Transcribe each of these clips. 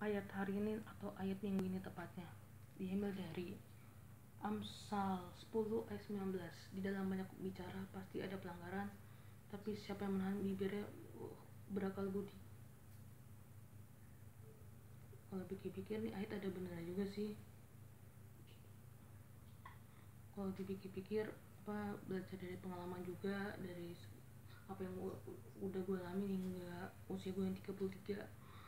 ayat hari ini atau ayat minggu ini tepatnya diambil dari Amsal 10 ayat 19. Di dalam banyak bicara pasti ada pelanggaran, tapi siapa yang menahan bibirnya berakal budi. Kalau pikir-pikir nih ayat ada benernya juga sih. Kalau dipikir-pikir belajar dari pengalaman juga, dari apa yang udah gue alami hingga usia gue yang 33.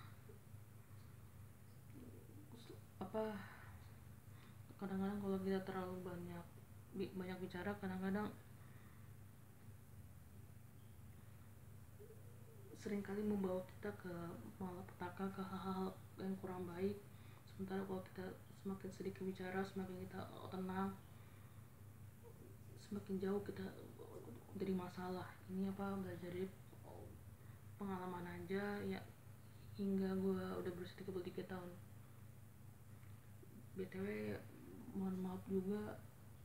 Kadang-kadang kalau kita terlalu banyak bicara, kadang-kadang seringkali membawa kita ke malapetaka, ke hal-hal yang kurang baik. Sementara kalau kita semakin sedikit bicara, semakin kita tenang, semakin jauh kita dari masalah. Ini belajar dari pengalaman aja ya, hingga gue udah berusia 33 tahun. BTW mohon maaf juga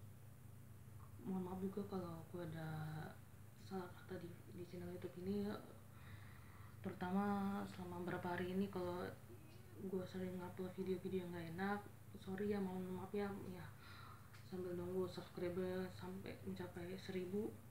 kalau gue ada salah kata di channel YouTube ini ya. Terutama selama beberapa hari ini kalau gue sering upload video-video yang gak enak, sorry ya, mohon maaf ya. Sambil nunggu subscriber sampai mencapai 1000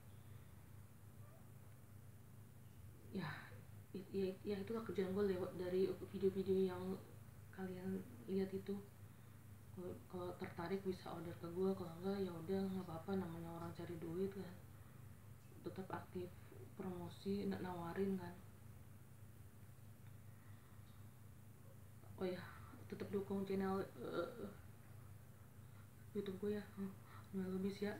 ya itulah kerjaan gue lewat dari video-video yang kalian lihat itu. Kalau tertarik bisa order ke gue, kalau enggak ya udah nggak apa-apa, namanya orang cari duit kan, tetap aktif promosi, nawarin kan. Oh ya, tetap dukung channel YouTube gue ya, lebih ya.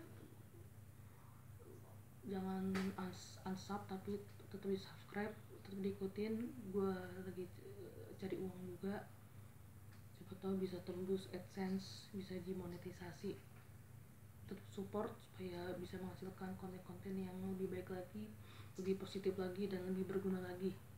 Jangan unsub, tapi tetap di subscribe, tetap diikutin. Gue lagi cari uang juga, siapa tahu bisa tembus AdSense, bisa dimonetisasi. Tetap support supaya bisa menghasilkan konten-konten yang lebih baik lagi, lebih positif lagi, dan lebih berguna lagi.